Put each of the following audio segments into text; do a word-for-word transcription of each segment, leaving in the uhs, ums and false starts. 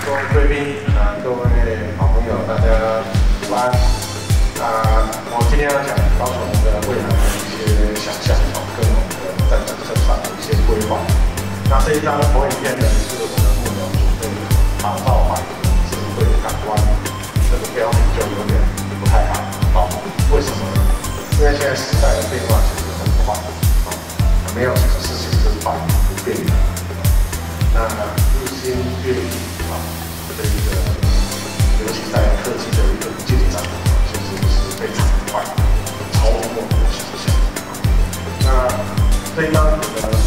各位贵宾啊，各位好朋友，大家午安。啊，我今天要讲高雄的未来的一些想象哦，跟我们的在政策上的一些规划。那这一张投影片呢，是我的幕僚准备的，打造百年智慧港湾。这个标题就有点不太好哦。为什么呢？因为现在时代的变化其实很快啊，没有什么事情是百年不变的。那日新月异啊，这一个尤其在科技的一个进展，其实是非常快，超乎我们的想象。那这一张图呢，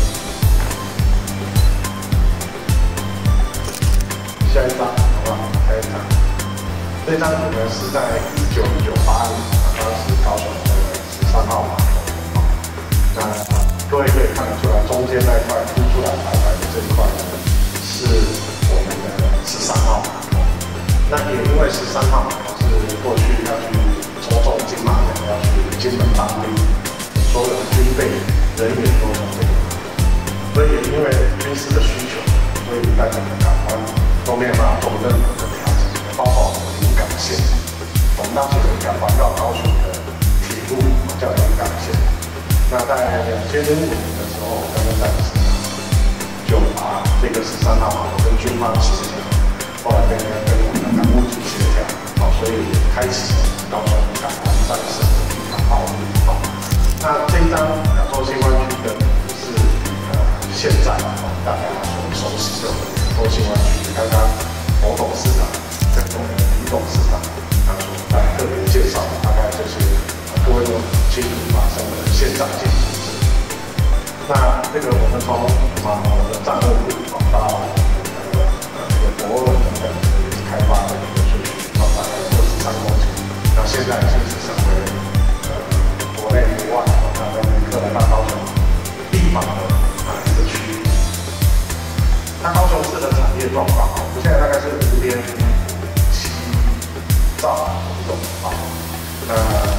下一张好不好？下一张，这张图呢是在一九九八年，当时高雄的十三号码头。那各位可以看得出来，中间那一块凸出来白白的这一块呢，是我们的十三号码头。那也因为十三号码头是过去要去抽中金马奖，要去金门当兵，所有的军备人员都从这个码头。所以也因为军事的需求，所以在整个港湾都没有办法做任何的调整，包括我们临港线。我们当时有一条环绕高雄的铁路，叫临港线。那在两千零五年的时候，刚刚在市场就把这个十三号码头跟军方协调，后来跟跟我们的港务局协调，好，所以开启高雄港湾战胜港澳路。好，那这一张亚洲新湾区的是呃现在大家所熟悉的亚洲新湾区，刚刚侯董事长跟我们李董事长啊所来特别介绍，大概这些各位都清楚发生的现在进行式。那这个我们从马头的战斗部到呃这个博尔等等开发的一个顺序，大概二十三公顷。那现在已经是成为呃国内国外那跟客来到高雄地方的啊一个区域。那高雄市的产业状况，我们现在大概是五点七兆左右啊。那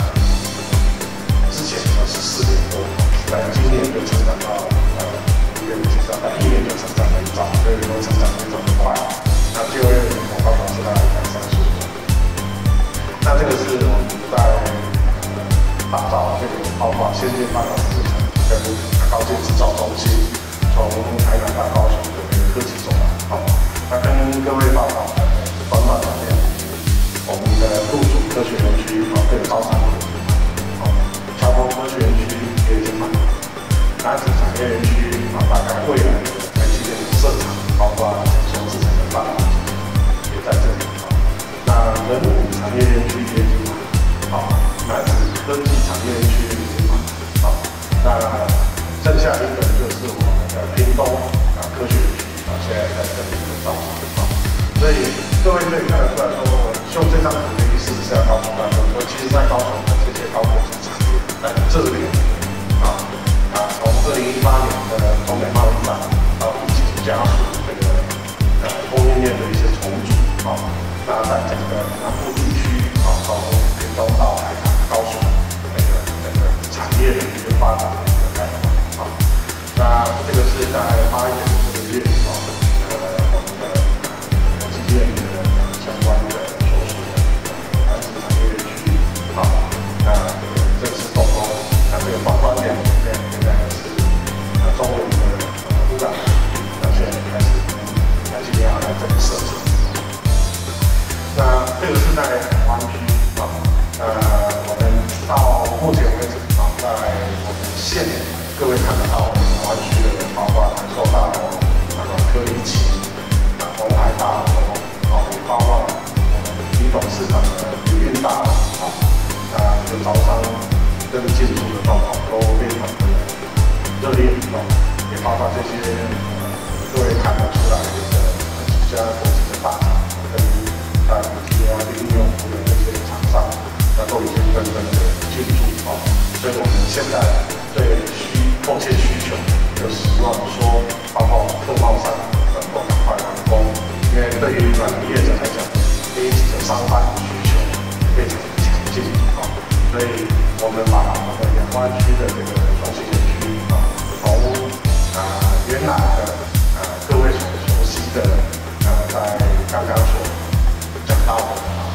之前呢是四点多，在今年就成长到呃五点五兆，在一年就成长了一兆，所以说成长非常的快。那就业人口高雄是大概两三十万。那这个是我们在呃打造这个包括先进半导体制程跟高阶制造中心，从台南到高雄的这个科技走廊。好，那跟各位报告短短两天，我们的陆主科学园区啊，这个招商。桥头科学园区也已经满了，南子产业园区啊，大概未来的台积电的设厂，包括讲说制成的半导体也在这里啊。那人武产业园区也已经满了，好，南子科技产业园区也已经满了，好，那剩下一个就是我们的屏东啊科学园区啊，现在在这里的招商啊。所以各位可以看得出来说，用这张图的意思是要告诉大家说，其实在高雄的这些高科技产业。在这里啊啊，从二零一八年的中美贸易战到疫情加速这个呃供应链的一些重组啊，那在整个南部地区啊，从屏东到台南、高雄那个整个产业的一个发展的一个概况啊，那这个是在八月这个月啊，呃我们的台积电的相关的所属的南子产业园区啊，那这次动工，那这个关关键里面现在是呃中文的呃污染，那现在开始台积电要来这里设置。那这个是在湾区啊，呃我们到目前为止啊，在我们县各位看得到我们湾区的，包括南寿大楼、那个科一期、啊红海大楼，啊也包括我们李董事长的旅运大楼啊，那这个招商。跟进出的状况都非常的热烈哦，也包括这些呃各位看得出来的几家国际的大厂跟在五 G 啊、应用服的这些厂商，那都已经纷纷的进驻哦。所以我们现在对需迫切需求，就希望说，包括客贸上能够赶快完工，因为对于软业者来讲，第一级的商办需求非常的强劲哦，所以。我们把我们的湾区的这个中心园区啊，从啊原来的啊各位所熟悉的啊，在刚刚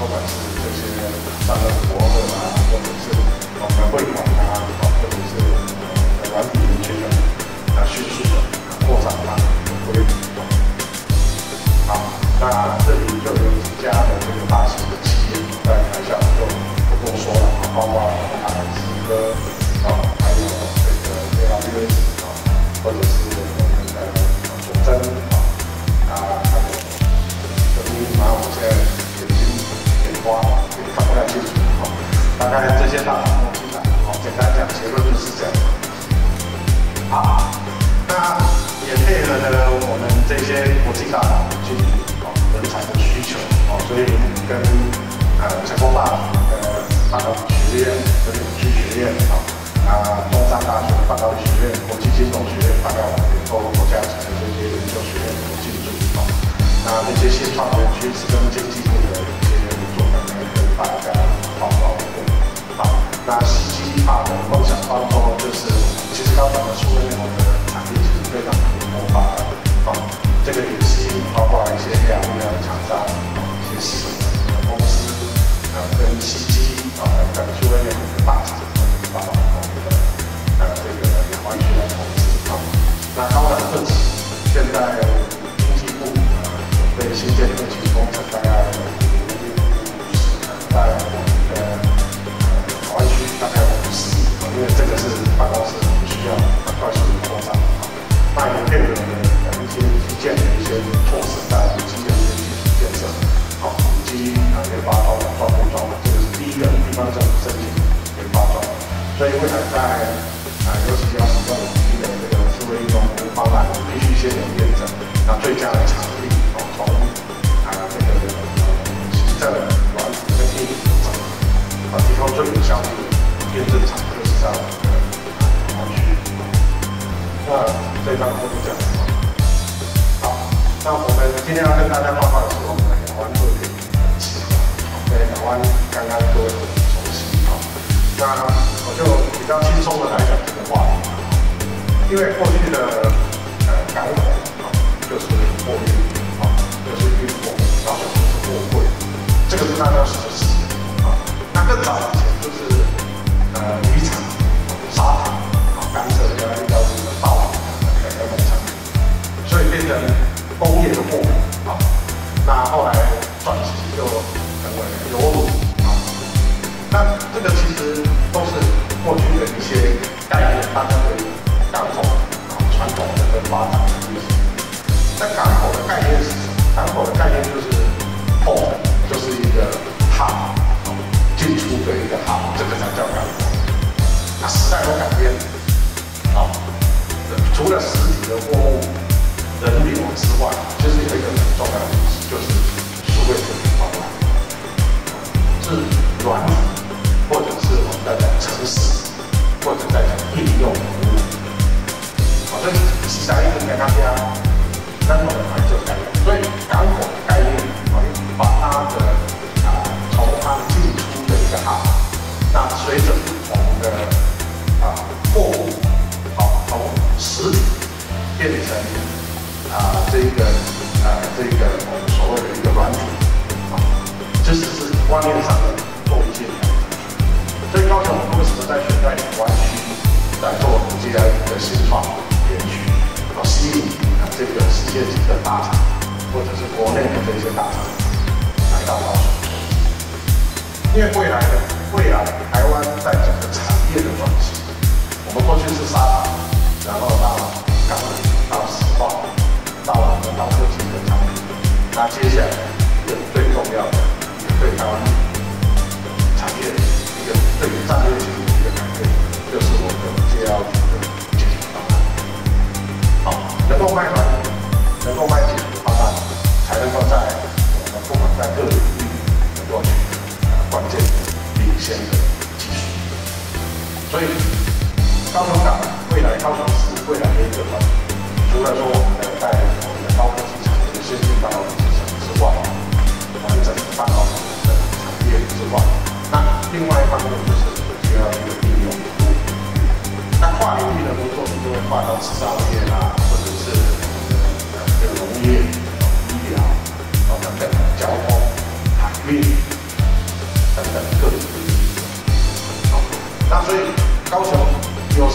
不管是这些商人博客啊，或者是我们会馆啊，或者是呃软体研究的啊，迅速的扩展它规模。好，那这里就有几家的这个大型的企业在台下就不多说了啊，包括海思科啊，还有这个 A W S 啊，或者是我们的佐真啊，啊还有这密码，我现在眼睛眼花也看不太清楚啊。大概这些大厂都进来，好，简单讲结论就是这样。好，那也配合了我们这些国际大厂去哦人才的需求哦，所以我们跟呃成功大学的半导体学院、跟永续学院啊，啊中山大学的半导体学院、国际金融学院，大概我们也都国家级的这些研究学院有进驻啊。那这些新创园区是跟经济部的一些合作，可能跟大家报告过。好，那西基大的梦想当中，就是其实高雄的数位内容的产业其实非常的多发达，啊，这个也吸引包括一些 A R V R 的厂商，一些系统的公司，呃，跟西基啊，跟数位内容的大厂，包括我们的呃这个两湾区来投资啊。那高南特指现在经济部呃准备新建二期工程，大概五十，在我们的湾区大概五十亿，因为这个是办公室需要很快速的扩张，那也配合了一些基建的一些措施，在基建的基础建设，好，五 G 啊研发专专户专户，这个是第一个地方政府申请研发专户，所以未来在啊尤其要使用五 G 的这个智慧应用服务方案，必须先有验证，那最佳的场地哦从啊这个行政软体跟硬体整啊提供最有效率的验证场就是在我们的湾区。那这一张就是这样子。好，那我们今天要跟大家报告的是我们的两湾特别计划。对，两湾刚刚各位很熟悉啊。那我就比较轻松的来讲这个话题，因为过去的呃港口啊就是货运啊，就是运货，然后就是货柜，这个是大家熟悉啊。那更早以前就是呃渔场、沙滩啊、甘蔗要要这个稻米等等农产品，所以变成工业的货品啊。那后来转型就成为油轮啊。那这个其实都是过去的一些概念，大家对港口啊传统的跟发展的历史。那港口的概念是什么？港口的概念就是 port， 就是一个 hub， 进出的一个 hub， 这个才叫港口。那时代都改变了，啊，除了实体的货物、人流之外，其实有一个很重要的东西，就是数位的方案，是软体，或者是我们在讲程式，或者在讲应用服务。啊，所以时代一直在那边，那我们还就概念，所以港口的概念，啊，把它的啊从它进出的一个 hub， 那随着不同的啊货物，好，从实体变成啊这个啊这个我们所谓的一个软体，啊，这只是观念上的做一些调整。所以高雄我们为什么在选在两湾区来做这样一个新创园区，啊，吸引啊这个世界级的大厂，或者是国内的这些大厂来到高雄？因为未来的未来台湾在整个产业的转型，我们过去是沙场，然后到钢铁，到石化，到我们高科技的产品，那接下来一个最重要的一个对台湾产业一个对于战略性的一个改变，就是我们的 J L G 的解决方案。好，能够卖软体，能够卖解决方案，才能够在我们不管在各领域能够取得关键领先的技术。所以高雄港未来高雄市未来的一个转型，除了说我们的在我们的高科技产业的先进半导体制程之外，完整的半导体的产业之外，那另外一方面就是需要一个应用服务。那跨领域的合作，就会跨到制造业啦，或者是我们的这个农业、医疗、等等交通、海运、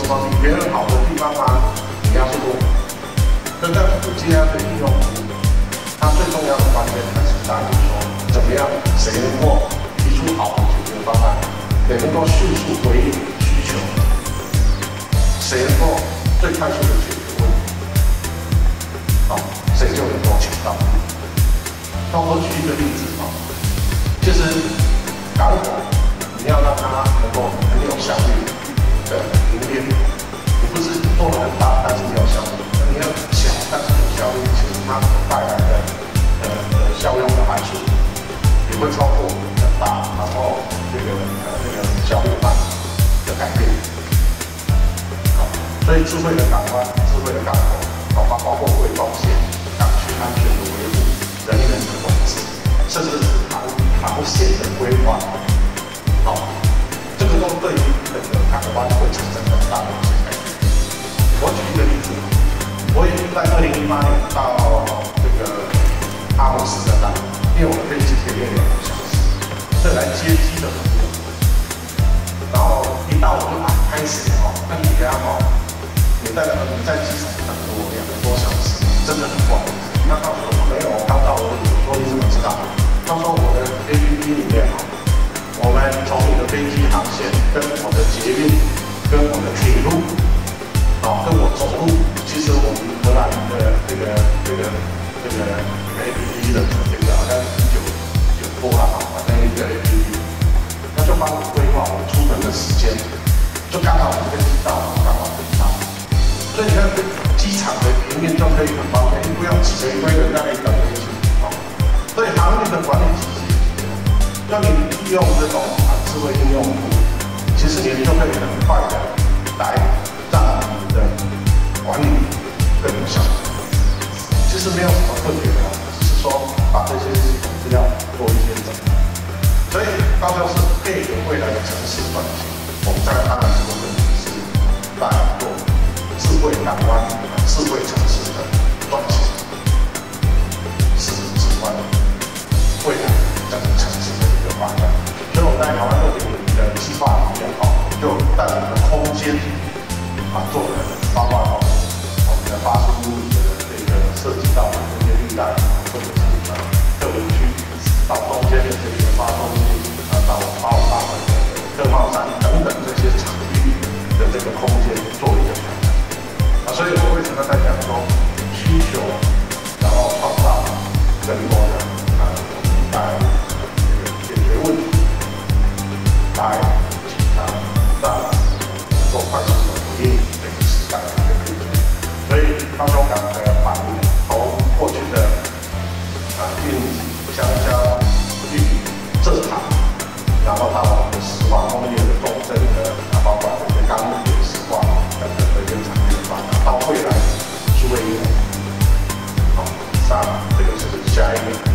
么比别人好的地方吗？你要去做。所以在五 G 的应用，它最重要的关键还是在于说，怎么样谁能够提出好的解决方案，也能够迅速回应需求，谁能够最快速的解决问题，啊，谁就能够抢到。那我举一个例子啊，其实港口你要让它能够很有效率的营业，你不是做得很大，但是没有效率。你要小，但是有效率，其实它所带来的呃呃效用的函数也会超过很大，然后这个呃这个效率慢的改变。好，所以智慧的港湾、智慧的港口，包括包括规划线、港区安全的维护、人员的控制，甚至是航航线的规划，好，这个都对于整个港湾会产生很大的一些改变。我举一个例子。我也在二零一八年到这个阿姆斯特丹，因为我的飞机可以练两个小时，这来接机的朋友。然后一到我就啊开始哦，那你家哦，你在你在机场等了我两个多小时，真的很不好意思。那他说没有，刚到而已。我说你怎么知道？他说我的 A P P 里面哦，我们从你的飞机航线跟我的捷运跟我的铁路。哦，跟我走路，其实我们荷兰的这个这个这个 A P P 的这个好像九九波啊，反正一个 A P P， 他就帮我规划我出门的时间，就刚好我飞机到，刚好飞到，所以你看机场的营运就可以很方便，你不用挤成一堆人在那里等飞机。哦，所以航运的管理体系，让你利用这种啊智慧应用，其实你就可以很快的来让你的管理更有效。其实没有什么特别的，只是说把这些系统资料做一些整理。所以高教是配合未来的城市转型，我们在当然这个问题是在做智慧港湾、智慧城市的转型，是指望未来整个城市的一个发展。所以我们在台湾二点零的计划里面，哦，就在我们的空间。啊，做的包括哦，我们的发出的这个涉及到的这些绿带，或者是呃特文区，到中间的这个发送区，啊，到八五八的特贸山等等这些场域的这个空间做一个调整。啊，所以我为什么在讲说需求，然后创造更多的啊，来这个解决问题，来啊让能够快速的。这个时代的一个变迁，所以高雄港的反应从过去的啊运香蕉、玉米、蔗糖，然后到我们的石化工业的重镇的啊，包括这些钢铁、石化等等的一些产业的发展，到未来数位应用，好，那这个是下一个。